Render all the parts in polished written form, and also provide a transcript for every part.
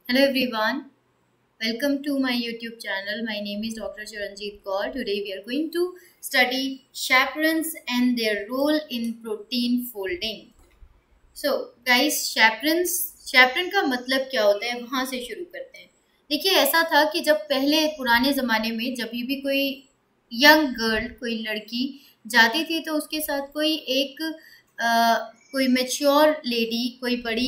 Hello everyone, welcome to my YouTube channel. My name is Dr. Charanjit Kaur. Today we are going to study chaperones and their role in protein folding. So guys, chaperone का मतलब क्या होता है, वहाँ से शुरू करते हैं। देखिए, ऐसा था कि जब पहले पुराने ज़माने में जब भी कोई यंग गर्ल, कोई लड़की जाती थी तो उसके साथ कोई एक कोई मैच्योर लेडी, कोई बड़ी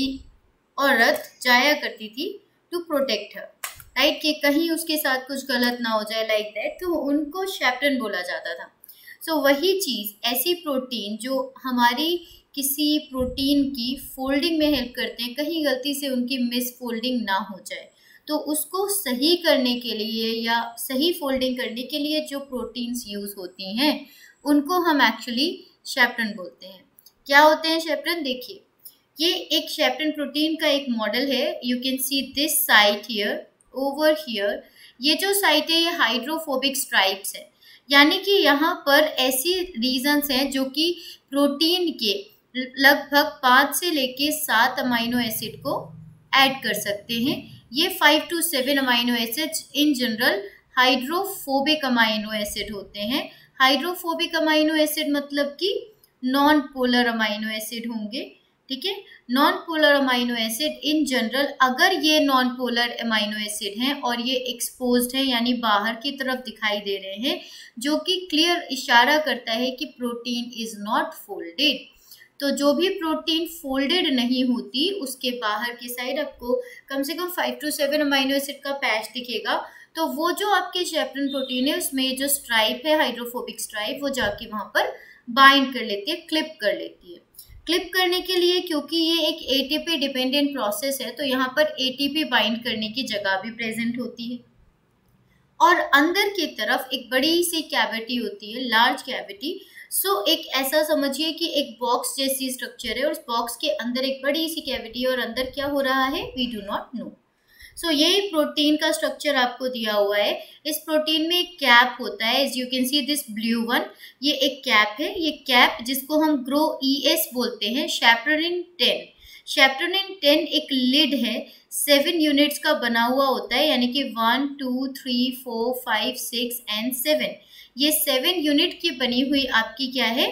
औरत जाया करती थी टू प्रोटेक्ट हर, राइट, कि कहीं उसके साथ कुछ गलत ना हो जाए, लाइक दैट, तो उनको शेप्टन बोला जाता था। सो वही चीज़, ऐसी प्रोटीन जो हमारी किसी प्रोटीन की फोल्डिंग में हेल्प करते हैं, कहीं गलती से उनकी मिस फोल्डिंग ना हो जाए, तो उसको सही करने के लिए या सही फोल्डिंग करने के लिए जो प्रोटीन्स यूज होती हैं उनको हम एक्चुअली शेप्टन बोलते हैं। क्या होते हैं शेप्टन? देखिए, ये एक शेप्टन प्रोटीन का एक मॉडल है। You can see this site here, over here. ये जो साइट है ये हाइड्रोफोबिक स्ट्राइप्स है, यानी कि यहाँ पर ऐसी रीजन्स हैं जो कि प्रोटीन के लगभग 5 से लेके 7 अमाइनो एसिड को ऐड कर सकते हैं। ये 5 to 7 amino acid in general hydrophobic amino acid होते हैं। हाइड्रोफोबिक अमाइनो एसिड मतलब कि नॉन पोलर अमाइनो एसिड होंगे, ठीक है। Non polar amino acid in general, अगर ये नॉन पोलर अमाइनो एसिड हैं और ये एक्सपोज्ड हैं यानी बाहर की तरफ दिखाई दे रहे हैं, जो कि क्लियर इशारा करता है कि प्रोटीन इज नॉट फोल्डेड। तो जो भी प्रोटीन फोल्डेड नहीं होती उसके बाहर की साइड आपको कम से कम 5 to 7 अमाइनो एसिड का पैच दिखेगा। तो वो जो आपके शेप्टन प्रोटीन है उसमें जो स्ट्राइप है, हाइड्रोफोबिक स्ट्राइप, वो जाके वहां पर बाइंड कर लेती है, क्लिप कर लेती है। क्लिप करने के लिए, क्योंकि ये एक एटीपी डिपेंडेंट प्रोसेस है, तो यहाँ पर एटीपी बाइंड करने की जगह भी प्रेजेंट होती है। और अंदर की तरफ एक बड़ी सी कैविटी होती है, लार्ज कैविटी। सो एक ऐसा समझिए कि एक बॉक्स जैसी स्ट्रक्चर है और उस बॉक्स के अंदर एक बड़ी सी कैविटी है और अंदर क्या हो रहा है we do not know. So ये प्रोटीन का स्ट्रक्चर आपको दिया हुआ है। इस प्रोटीन में एक कैप होता है, as you can see this blue one, ये एक कैप है। ये कैप जिसको हम ग्रो ES बोलते हैं, शेप्टोनिन 10। शेप्टोनिन 10 एक लिड है, 7 यूनिट्स का बना हुआ होता है, यानी कि 1 2 3 4 5 6 एंड 7। ये 7 यूनिट की बनी हुई आपकी क्या है,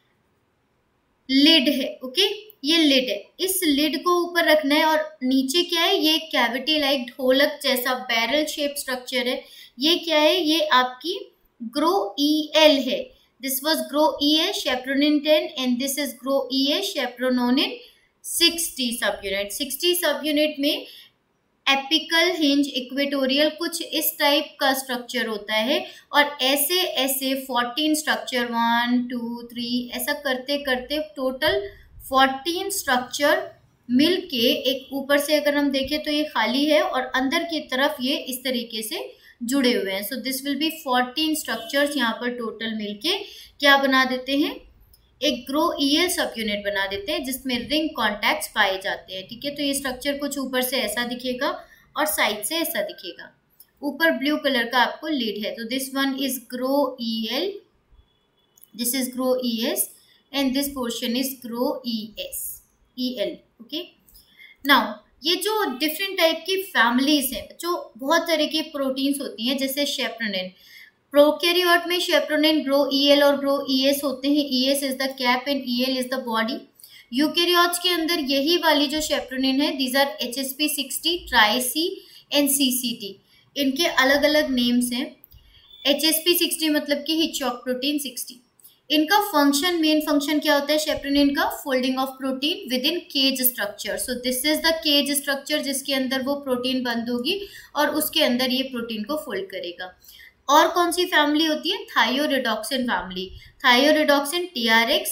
लिड है, ओके। ये लिड है, इस लिड को ऊपर रखना है और नीचे क्या है, ये कैविटी लाइक ढोलक जैसा बैरल शेप स्ट्रक्चर है। ये क्या है, ये आपकी ग्रो EL है। This was gro ES chaperonin 10 and this is gro ES chaperonin 60 सब यूनिट। 60 सब यूनिट में एपिकल, हिंज, इक्वेटोरियल, कुछ इस टाइप का स्ट्रक्चर होता है। और ऐसे ऐसे 14 स्ट्रक्चर, 1 2 3 ऐसा करते करते टोटल 14 स्ट्रक्चर मिलके एक ऊपर से अगर हम देखें तो ये खाली है और अंदर की तरफ ये इस तरीके से जुड़े हुए हैं। So this will be 14 structures यहाँ पर टोटल मिलके क्या बना देते हैं, एक ग्रो EL सब यूनिट बना देते हैं जिसमें रिंग कॉन्टैक्ट्स पाए जाते हैं, ठीक है। तो ये स्ट्रक्चर कुछ ऊपर से ऐसा दिखेगा और साइड से ऐसा दिखेगा। ऊपर ब्लू कलर का आपको लीड है, तो this one is gro EL, this is gro ES and this portion is gro EL, okay. Now ये जो डिफरेंट टाइप की फैमिलीज हैं, जो बहुत तरह की प्रोटीन्स होती हैं, जैसे शेप्टोनिन, प्रोकैरियोट में शेप्टोनिन ग्रो EL और ग्रो ES होते हैं। ES is the cap and EL is the body. Eukaryotes के अंदर यही वाली जो शेप्टोनिन है, these are HSP60, tri and CCT। इनके अलग अलग नेम्स हैं। HSP60 मतलब कि हिचकॉक प्रोटीन 60। इनका फंक्शन, मेन फंक्शन क्या होता है शेप्टोनिन का, folding of protein within cage structure. So this is the cage structure जिसके अंदर वो प्रोटीन बंद होगी और उसके अंदर ये प्रोटीन को फोल्ड करेगा। और कौन सी फैमिली होती है, thioredoxin family. Thioredoxin TRX,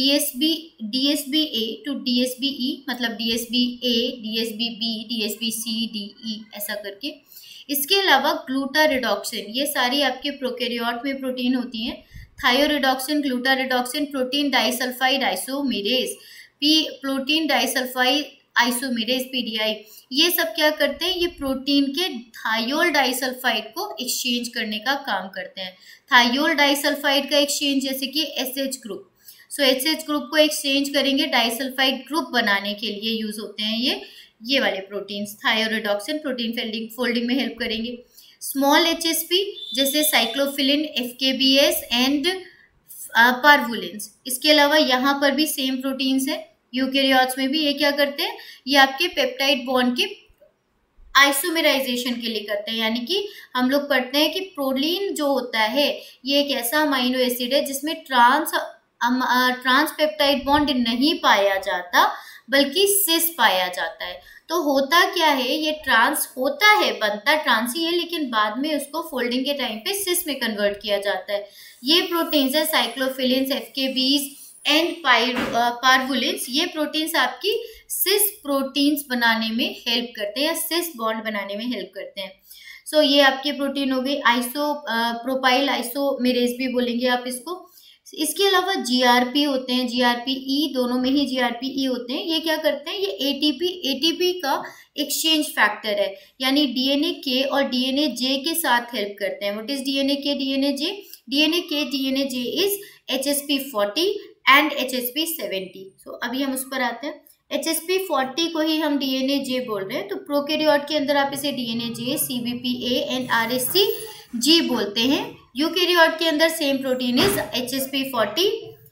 DSBA to DSBE, मतलब DSBA, DSBB, DSBC, DE ऐसा करके। इसके अलावा ग्लूटारिडॉक्सिन, ये सारी आपके प्रोकैरियोट में प्रोटीन होती हैं। Thioredoxin, glutaredoxin, protein disulfide isomerase, protein disulfide isomerase PDI, ये सब क्या करते हैं, ये प्रोटीन के थायोल डाइसल्फाइड को एक्सचेंज करने का काम करते हैं। थायोल डाइसल्फाइड का एक्सचेंज जैसे कि SH group, so SH group को एक्सचेंज करेंगे, डाइसल्फाइड ग्रुप बनाने के लिए यूज होते हैं ये वाले प्रोटीन्स थायोरेडॉक्सिन प्रोटीन फोल्डिंग में हेल्प करेंगे। स्मॉल HSP जैसे साइक्लोफिलिन, FKBS एंड पार्वुलिन्स। इसके अलावा यहाँ पर भी सेम प्रोटीन्स है यूकेरियोट्स में भी। ये क्या करते हैं, ये आपके पेप्टाइड बॉन्ड के आइसोमेराइजेशन के लिए करते हैं, यानी कि हम लोग पढ़ते हैं कि प्रोलीन जो होता है ये एक ऐसा अमाइनो एसिड है जिसमें ट्रांस पेप्टाइड बॉन्ड नहीं पाया जाता बल्कि सिस पाया जाता है। तो होता क्या है, ये ट्रांस होता है, बनता ट्रांस ही है, लेकिन बाद में उसको फोल्डिंग के टाइम पे सिस में कन्वर्ट किया जाता है। ये प्रोटीन्स है साइक्लोफिलिन्स, FKBs एंड पार्वुलिन्स। ये प्रोटीन्स आपकी सिस प्रोटीन्स बनाने में हेल्प करते हैं या सिस बॉन्ड बनाने में हेल्प करते हैं। सो ये आपकी प्रोटीन हो गई। प्रोपाइल आइसोमेरेज भी बोलेंगे आप इसको। इसके अलावा GRP होते हैं, GRPE, दोनों में ही GRPE होते हैं। ये क्या करते हैं, ये ATP का एक्सचेंज फैक्टर है, यानी DNA K और DNA J के साथ हेल्प करते हैं। What is DNA K, DNA J? DNA K, DNA J is HSP40 and HSP70। So अभी हम उस पर आते हैं। HSP40 को ही हम DNA J बोल रहे हैं, तो प्रोकैरियोट के अंदर आप इसे DNA J, CBPA and RSCG बोलते हैं। यूकेरियोट के अंदर same protein is HSP40,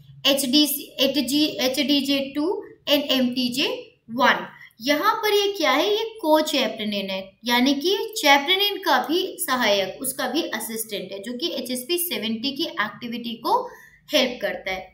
HDJ2 and MTJ1। यहाँ पर ये क्या है, ये को चैप्रेनिन है, यानी कि चैप्रेनिन का भी सहायक, उसका भी असिस्टेंट है, जो कि HSP70 की एक्टिविटी को हेल्प करता है।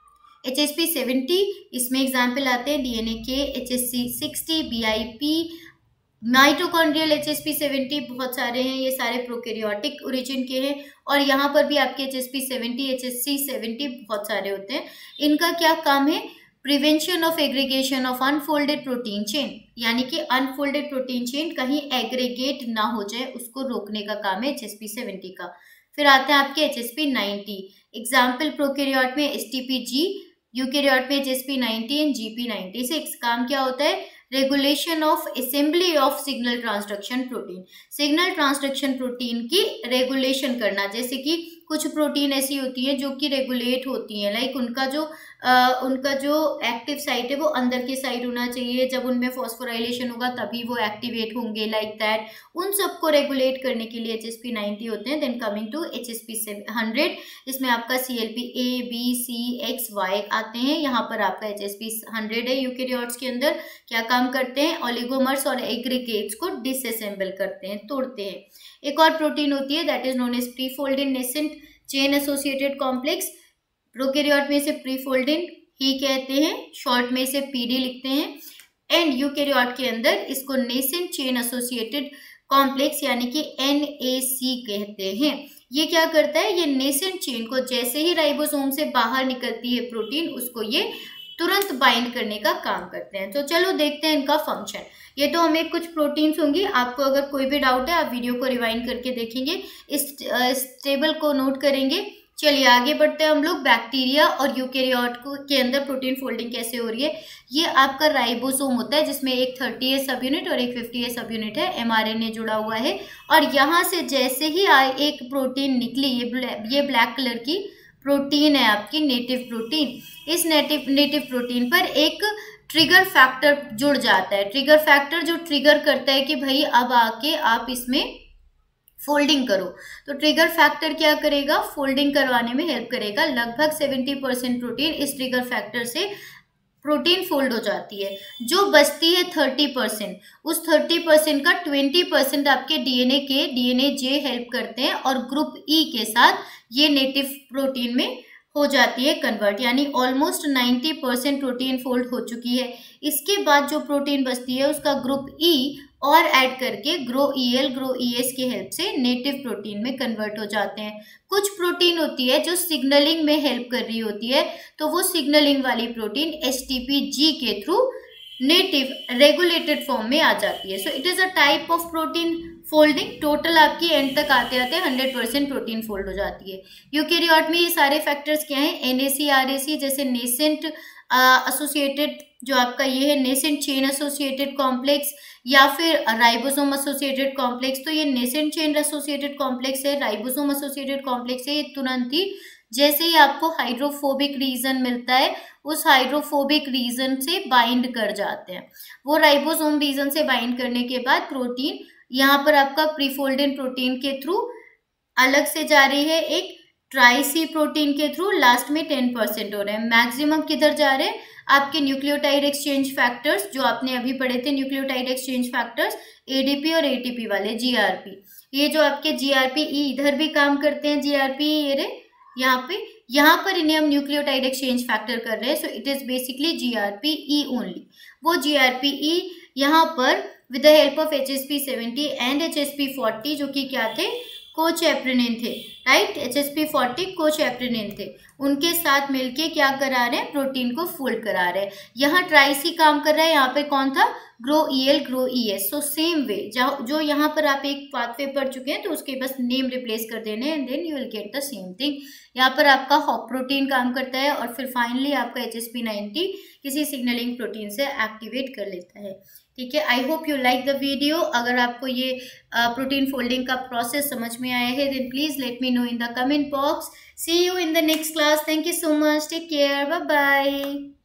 HSP70 इसमें एग्जाम्पल आते हैं DNA K, HSC60, BIP, mitochondrial HSP70 बहुत सारे हैं, ये सारे प्रोकैरियोटिक ओरिजिन के हैं। और यहाँ पर भी आपके HSP70, HSC70 बहुत सारे होते हैं। इनका क्या काम है, prevention of aggregation of unfolded protein chain, यानी कि अनफोल्डेड प्रोटीन चेन कहीं एग्रीगेट ना हो जाए, उसको रोकने का काम है HSP70 का। फिर आता है आपके HSP90। एग्जाम्पल प्रोकैरियोट में STPG, यूकैरियोट में HSP90 एंड GP96। काम क्या होता है, regulation of assembly of signal transduction protein, signal transduction protein की रेगुलेशन करना। जैसे कि कुछ प्रोटीन ऐसी होती है जो कि रेगुलेट होती हैं, लाइक उनका जो एक्टिव साइट है वो अंदर की साइड होना चाहिए, जब उनमें फॉस्फोराइलेशन होगा तभी वो एक्टिवेट होंगे, लाइक दैट। उन सबको रेगुलेट करने के लिए HSP90 होते हैं। देन कमिंग टू HSP100, इसमें आपका CLP-A, B, C, X, Y आते हैं। यहाँ पर आपका HSP100 है। यूकैरियोट्स के अंदर क्या काम करते हैं, ओलिगोमर्स और एग्रीगेट्स को डिसअसेंबल करते हैं, तोड़ते हैं। एक और प्रोटीन होती है that is known as prefolded nascent chain associated complex. Prokaryote में इसे प्रीफोल्डेड ही कहते हैं, शॉर्ट में इसे PD लिखते हैं। एंड यूकैरियोट के अंदर इसको नेसेंट चेन एसोसिएटेड कॉम्प्लेक्स यानी कि NAC कहते हैं। ये क्या करता है, ये नेसेंट चेन को जैसे ही राइबोसोम से बाहर निकलती है प्रोटीन, उसको ये तुरंत बाइंड करने का काम करते हैं। तो चलो देखते हैं इनका फंक्शन। ये तो हमें कुछ प्रोटीन्स होंगी, आपको अगर कोई भी डाउट है आप वीडियो को रिवाइंड करके देखेंगे, इस टेबल को नोट करेंगे। चलिए आगे बढ़ते हैं हम लोग। बैक्टीरिया और यूकैरियोट के अंदर प्रोटीन फोल्डिंग कैसे हो रही है। ये आपका राइबोसोम होता है जिसमें एक 30A सब यूनिट और एक 50A सब यूनिट है, mRNA जुड़ा हुआ है। और यहाँ से जैसे ही एक प्रोटीन निकली, ये ब्लैक कलर की प्रोटीन है आपकी नेटिव प्रोटीन। इस नेटिव प्रोटीन पर एक ट्रिगर फैक्टर जुड़ जाता है। ट्रिगर फैक्टर जो ट्रिगर करता है कि भाई अब आके आप इसमें फोल्डिंग करो। तो ट्रिगर फैक्टर क्या करेगा, फोल्डिंग करवाने में हेल्प करेगा। लगभग 70% प्रोटीन इस ट्रिगर फैक्टर से प्रोटीन फोल्ड हो जाती है। जो बचती है 30%, उस 30% का 20% आपके DNA J हेल्प करते हैं और ग्रुप E के साथ ये नेटिव प्रोटीन में हो जाती है कन्वर्ट, यानी ऑलमोस्ट 90% प्रोटीन फोल्ड हो चुकी है। इसके बाद जो प्रोटीन बचती है उसका ग्रुप E और ऐड करके GRO-ES की हेल्प से नेटिव प्रोटीन में कन्वर्ट हो जाते हैं। कुछ प्रोटीन होती है जो सिग्नलिंग में हेल्प कर रही होती है, तो वो सिग्नलिंग वाली प्रोटीन STPG के थ्रू नेटिव रेगुलेटेड फॉर्म में आ जाती है। So it is a type of protein folding. Total आपकी एंड तक आते आते 100% प्रोटीन फोल्ड हो जाती है। यूकैरियोट में ये सारे फैक्टर्स क्या हैं, NAC RAC जैसे नेसेंट एसोसिएटेड, जो आपका ये है नेसेंट चेन एसोसिएटेड कॉम्प्लेक्स या फिर राइबोसोम एसोसिएटेड कॉम्प्लेक्स। तो ये नेसेंट चेन एसोसिएटेड कॉम्प्लेक्स है, राइबोसोम एसोसिएटेड कॉम्प्लेक्स है, ये तुरंत ही जैसे ही आपको हाइड्रोफोबिक रीजन मिलता है, उस हाइड्रोफोबिक रीजन से बाइंड कर जाते हैं। वो राइबोसोम रीजन से बाइंड करने के बाद प्रोटीन यहाँ पर आपका प्रीफोल्डेड प्रोटीन के थ्रू अलग से जा रही है, एक ट्राई सी प्रोटीन के थ्रू लास्ट में 10% हो रहे हैं। मैक्सिमम किधर जा रहे हैं? आपके न्यूक्लियोटाइड एक्सचेंज फैक्टर्स जो आपने अभी पढ़े थे, न्यूक्लियोटाइड एक्सचेंज फैक्टर्स एडीपी और एटीपी वाले, जीआरपी। ये जो आपके जीआरपी ई इधर भी काम करते हैं, जीआरपी ये रे यहाँ पर इन्हें हम न्यूक्लियोटाइड एक्सचेंज फैक्टर कर रहे हैं, so it is basically GRP E only. वो जीआरपी ई यहाँ पर with the help of HSP70 and HSP40 जो कि क्या थे, कोचैप्रेनिन थे, राइट। HSP40 कोचैप्रेनिन थे, उनके साथ मिलके क्या करा रहे हैं, प्रोटीन को फोल्ड करा रहे हैं। यहाँ ट्राइसी काम कर रहा है, यहाँ पे कौन था, GRO-EL GRO-ES। So same way जो यहाँ पर आप एक पाथवे पढ़ चुके हैं तो उसके बस नेम रिप्लेस कर देने and then you will get the same thing. यहाँ पर आपका हॉप प्रोटीन काम करता है और फिर फाइनली आपका HSP90 किसी सिग्नलिंग प्रोटीन से एक्टिवेट कर लेता है। ठीक है, I hope you like the video. अगर आपको ये प्रोटीन फोल्डिंग का प्रोसेस समझ में आया है then please let me know in the comment box. See you in the next class. Thank you so much, take care, bye bye.